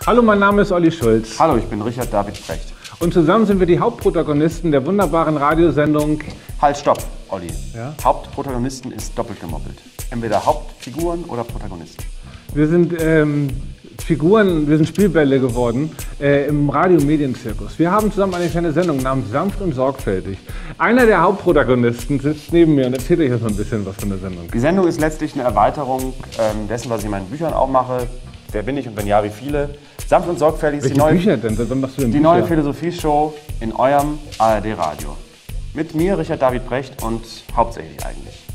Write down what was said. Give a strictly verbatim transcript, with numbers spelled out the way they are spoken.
Hallo, mein Name ist Olli Schulz. Hallo, ich bin Richard David Brecht. Und zusammen sind wir die Hauptprotagonisten der wunderbaren Radiosendung... Halt, stopp, Olli. Ja? Hauptprotagonisten ist doppelt gemoppelt. Entweder Hauptfiguren oder Protagonisten. Wir sind ähm, Figuren, wir sind Spielbälle geworden äh, im Radio-Medienzirkus. Wir haben zusammen eine kleine Sendung namens Sanft und Sorgfältig. Einer der Hauptprotagonisten sitzt neben mir und erzählt euch jetzt mal ein bisschen was von der Sendung. Die Sendung ist letztlich eine Erweiterung ähm, dessen, was ich in meinen Büchern auch mache. Wer bin ich und wenn ja, wie viele? Sanft und Sorgfältig ist Welche die neue, Bücher denn? Wann machst du denn die Bücher? neue Philosophie-Show in eurem A R D-Radio. Mit mir, Richard David Brecht, und hauptsächlich eigentlich